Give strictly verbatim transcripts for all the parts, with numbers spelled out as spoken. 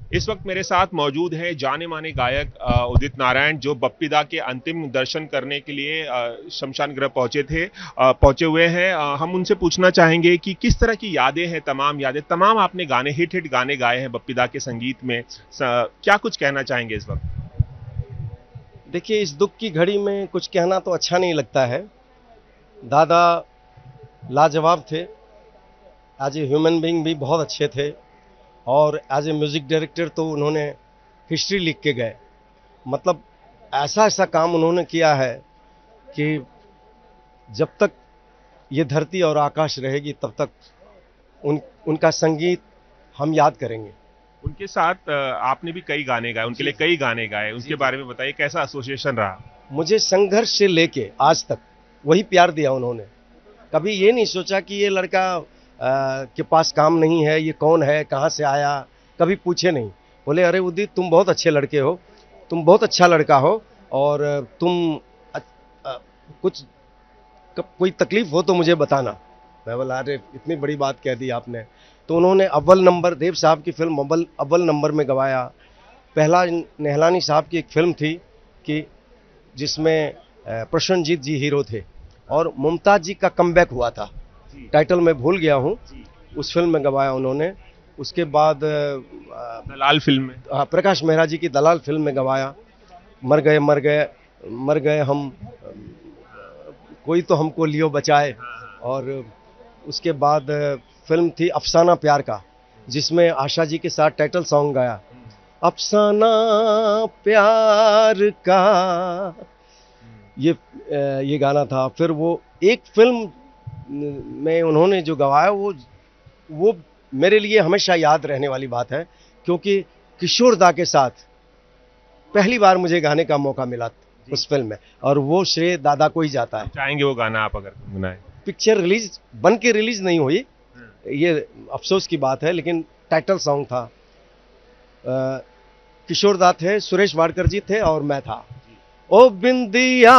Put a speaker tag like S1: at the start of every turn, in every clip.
S1: इस वक्त मेरे साथ मौजूद हैं जाने माने गायक अ, उदित नारायण, जो बप्पी दा के अंतिम दर्शन करने के लिए अ, शमशान गृह पहुंचे थे अ, पहुंचे हुए हैं। अ, हम उनसे पूछना चाहेंगे कि किस तरह की यादें हैं, तमाम यादें, तमाम आपने गाने हिट हिट गाने गाए हैं बप्पी दा के संगीत में। स, क्या कुछ कहना चाहेंगे इस वक्त?
S2: देखिए, इस दुख की घड़ी में कुछ कहना तो अच्छा नहीं लगता है। दादा लाजवाब थे, एज ए ह्यूमन बीइंग भी बहुत अच्छे थे, और एज ए म्यूज़िक डायरेक्टर तो उन्होंने हिस्ट्री लिख के गए। मतलब ऐसा ऐसा काम उन्होंने किया है कि जब तक ये धरती और आकाश रहेगी तब तक उन उनका संगीत हम याद करेंगे।
S1: उनके साथ अ, आपने भी कई गाने गाए, उनके लिए कई गाने गाए, उसके बारे में बताइए, कैसा एसोसिएशन रहा?
S2: मुझे संघर्ष से लेके आज तक वही प्यार दिया उन्होंने। कभी ये नहीं सोचा कि ये लड़का आ, के पास काम नहीं है, ये कौन है, कहाँ से आया, कभी पूछे नहीं। बोले, अरे उदित, तुम बहुत अच्छे लड़के हो, तुम बहुत अच्छा लड़का हो, और तुम आ, आ, कुछ कोई तकलीफ हो तो मुझे बताना। मैं बोला, अरे इतनी बड़ी बात कह दी आपने। तो उन्होंने अव्वल नंबर, देव साहब की फिल्म अव्वल अव्वल नंबर में गवाया। पहला नेहलानी साहब की एक फिल्म थी कि जिसमें प्रसन्नजीत जी हीरो थे, और मुमताज जी का कमबैक हुआ था, टाइटल मैं भूल गया हूँ, उस फिल्म में गवाया उन्होंने। उसके बाद
S1: दलाल फिल्म में,
S2: हाँ, प्रकाश मेहरा जी की दलाल फिल्म में गवाया। मर गए मर गए मर गए हम, कोई तो हमको लियो बचाए। और उसके बाद फिल्म थी अफसाना प्यार का, जिसमें आशा जी के साथ टाइटल सॉन्ग गाया, अफसाना प्यार का, ये ये गाना था। फिर वो एक फिल्म में उन्होंने जो गवाया, वो वो मेरे लिए हमेशा याद रहने वाली बात है, क्योंकि किशोर दा के साथ पहली बार मुझे गाने का मौका मिला उस फिल्म में, और वो श्रेय दादा को ही जाता है।
S1: चाहेंगे वो गाना आप अगर गुनगुनाएं?
S2: पिक्चर रिलीज बन के रिलीज नहीं हुई, ये अफसोस की बात है, लेकिन टाइटल सॉन्ग था। आ, किशोर दा थे, सुरेश वाडकर जी थे, और मैं था। ओ बिंदिया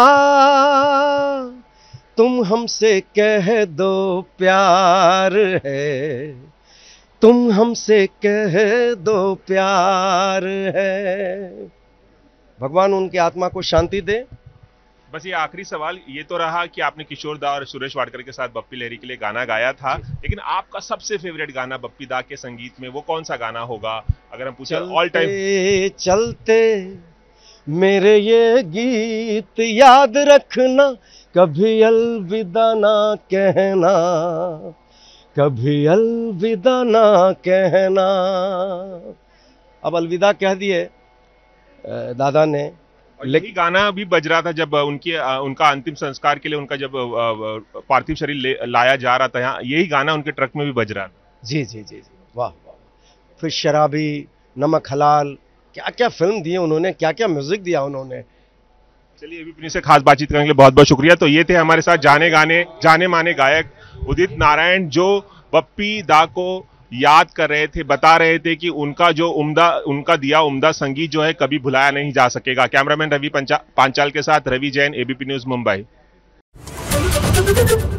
S2: तुम हमसे कह दो प्यार है, तुम हमसे कह दो प्यार है। भगवान उनकी आत्मा को शांति दे।
S1: बस ये आखिरी सवाल ये तो रहा कि आपने किशोर दा और सुरेश वाडकर के साथ बप्पी लहरी के लिए गाना गाया था, लेकिन आपका सबसे फेवरेट गाना बप्पी दा के संगीत में वो कौन सा गाना होगा, अगर हम पूछे ऑल टाइम?
S2: चलते मेरे ये गीत याद रखना, कभी अलविदा ना कहना, कभी अलविदा ना कहना। अब अलविदा कह दिए दादा ने।
S1: यही गाना भी बज रहा था जब उनकी उनका अंतिम संस्कार के लिए, उनका जब पार्थिव शरीर लाया जा रहा था, यहाँ यही गाना उनके ट्रक में भी बज रहा था।
S2: जी जी जी जी, वाह वाह। फिर शराबी, नमक हलाल, क्या क्या फिल्म दी उन्होंने, क्या क्या म्यूजिक दिया उन्होंने।
S1: चलिए, एबीपी से खास बातचीत करने के लिए बहुत बहुत शुक्रिया। तो ये थे हमारे साथ जाने गाने जाने माने गायक उदित नारायण, जो बप्पी दा को याद कर रहे थे, बता रहे थे कि उनका जो उम्दा उनका दिया उम्दा संगीत जो है कभी भुलाया नहीं जा सकेगा। कैमरामैन रवि पांचाल के साथ रवि जैन, एबीपी न्यूज मुंबई।